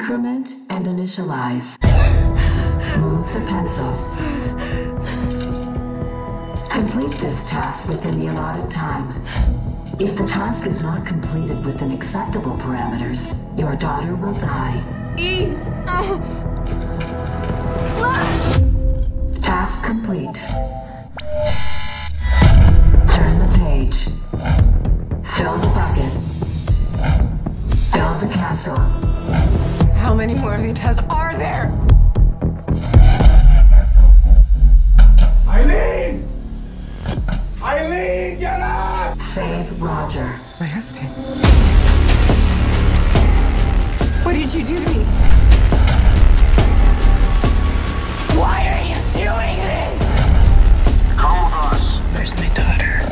Increment and initialize. Move the pencil. Complete this task within the allotted time. If the task is not completed within acceptable parameters, your daughter will die. Task complete. Turn the page. Fill the bucket. Build a castle. How many more of these tests are there? Айлин! Айлин, get up! Save Roger. My husband. What did you do to me? Why are you doing this? Come with us. Where's my daughter?